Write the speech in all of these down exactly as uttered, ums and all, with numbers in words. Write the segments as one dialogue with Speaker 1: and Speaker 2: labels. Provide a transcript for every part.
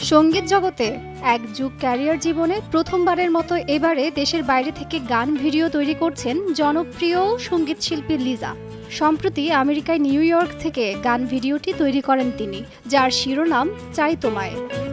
Speaker 1: সঙ্গীত জগতে এক যুগ ক্যারিয়ার জীবনে প্রথমবারের মতো এবারে দেশের বাইরে থেকে গান ভিডিও তৈরি করছেন জনপ্রিয় সঙ্গীত শিল্পী লিজা। সম্প্রতি আমেরিকায় নিউ ইয়র্ক থেকে গান ভিডিওটি তৈরি করেন তিনি, যার শিরোনাম চাই তোমায়।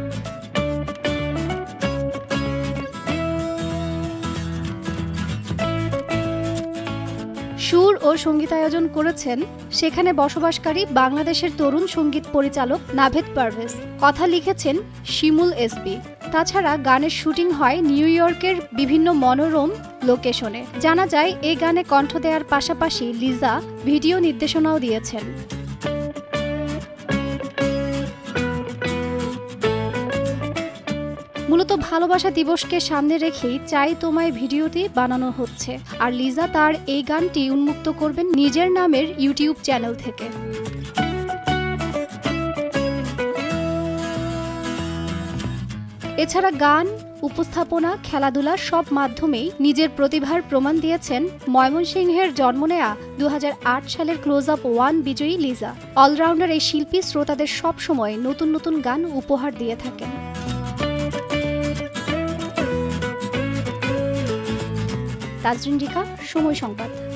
Speaker 1: সুর ও সঙ্গীতায়োজন করেছেন সেখানে বসবাসকারী বাংলাদেশের তরুণ সঙ্গীত পরিচালক নাভেদ পারভেজ। কথা লিখেছেন শিমুল এসবি। তাছাড়া গানের শুটিং হয় নিউ ইয়র্কের বিভিন্ন মনোরম লোকেশনে। জানা যায় এই গানে কণ্ঠ দেওয়ার পাশাপাশি লিজা ভিডিও নির্দেশনাও দিয়েছেন। মূলত ভালোবাসা দিবসকে সামনে রেখেই চাই তোমায় ভিডিওটি বানানো হচ্ছে, আর লিজা তার এই গানটি উন্মুক্ত করবেন নিজের নামের ইউটিউব চ্যানেল থেকে। এছাড়া গান, উপস্থাপনা, খেলাধুলা সব মাধ্যমেই নিজের প্রতিভার প্রমাণ দিয়েছেন ময়মনসিংহের জন্ম নেয়া দু হাজার আট সালের ক্লোজ আপ ওয়ান বিজয়ী লিজা। অলরাউন্ডার এই শিল্পী শ্রোতাদের সব সময় নতুন নতুন গান উপহার দিয়ে থাকেন। তাজরিন রিকা, সময় সংবাদ।